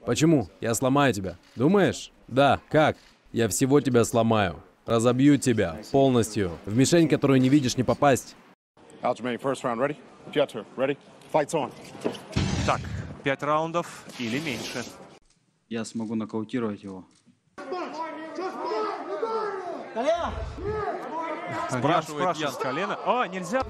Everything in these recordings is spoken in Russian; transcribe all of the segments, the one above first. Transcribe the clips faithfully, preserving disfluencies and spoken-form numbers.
Почему? Я сломаю тебя. Думаешь? Да. Как? Я всего тебя сломаю. Разобью тебя полностью. В мишень, которую не видишь, не попасть. Aljamain, first round, ready? Jeter, ready? Fights on. Так, пять раундов или меньше. Я смогу нокаутировать его. Спрашивает Ян с колена. О, нельзя.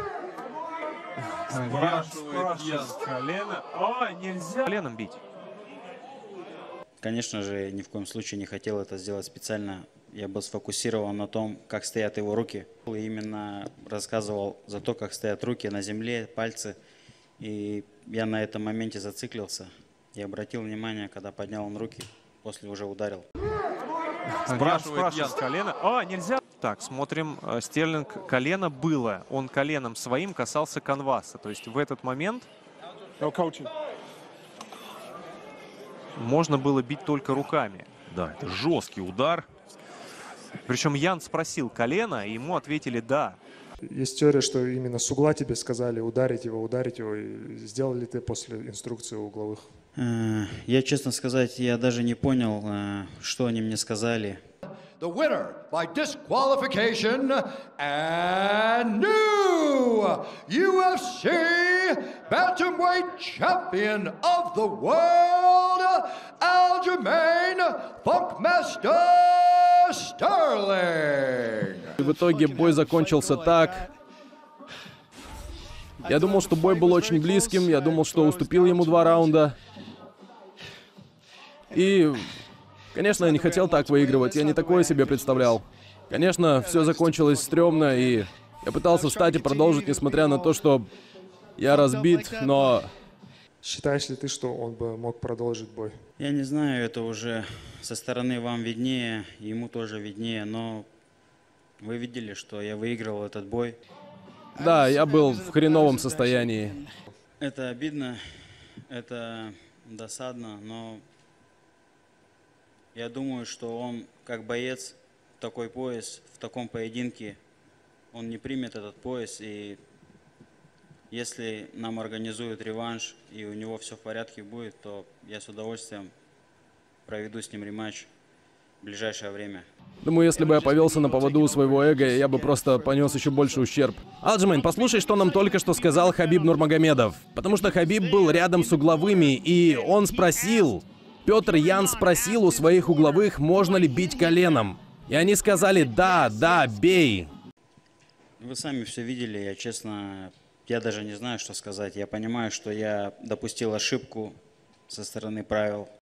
Спрашивает Ян с колена. О, нельзя. Коленом бить. Конечно же, ни в коем случае не хотел это сделать специально. Я был сфокусирован на том, как стоят его руки. И именно рассказывал за то, как стоят руки на земле, пальцы. И я на этом моменте зациклился. И обратил внимание, когда поднял он руки, после уже ударил. Спрашивает Ян с колена. О, нельзя. Так, смотрим. Стерлинг, колено было. Он коленом своим касался канваса. То есть в этот момент No coaching. можно было бить только руками. Да, это жесткий удар. Причем Ян спросил колено, и ему ответили «да». Есть теория, что именно с угла тебе сказали ударить его, ударить его. И сделал ли ты после инструкции угловых? Я, честно сказать, я даже не понял, что они мне сказали. The winner by disqualification and new U F C bantamweight champion of the world, Aljamain Funkmaster Sterling. В итоге бой закончился так. Я думал, что бой был очень близким. Я думал, что уступил ему два раунда. И, конечно, я не хотел так выигрывать. Я не такое себе представлял. Конечно, все закончилось стрёмно, и я пытался встать и продолжить, несмотря на то, что я разбит, но... Считаешь ли ты, что он бы мог продолжить бой? Я не знаю, это уже со стороны вам виднее, ему тоже виднее, но вы видели, что я выигрывал этот бой. Да, я был в хреновом состоянии. Это обидно, это досадно, но я думаю, что он, как боец, такой пояс, в таком поединке, он не примет этот пояс, и если нам организуют реванш, и у него все в порядке будет, то я с удовольствием проведу с ним рематч в ближайшее время. Думаю, если бы я повелся на поводу у своего эго, я бы просто понес еще больше ущерб. Аljamain, послушай, что нам только что сказал Хабиб Нурмагомедов. Потому что Хабиб был рядом с угловыми, и он спросил... Петр Ян спросил у своих угловых, можно ли бить коленом. И они сказали, да, да, бей. Вы сами все видели, я честно, я даже не знаю, что сказать. Я понимаю, что я допустил ошибку со стороны правил.